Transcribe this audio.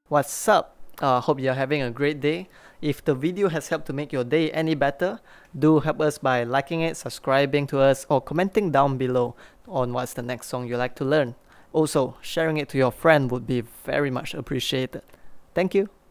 What's up? Hope you're having a great day. If the video has helped to make your day any better, do help us by liking it, subscribing to us, or commenting down below on what's the next song you like to learn. Also, sharing it to your friend would be very much appreciated. Thank you.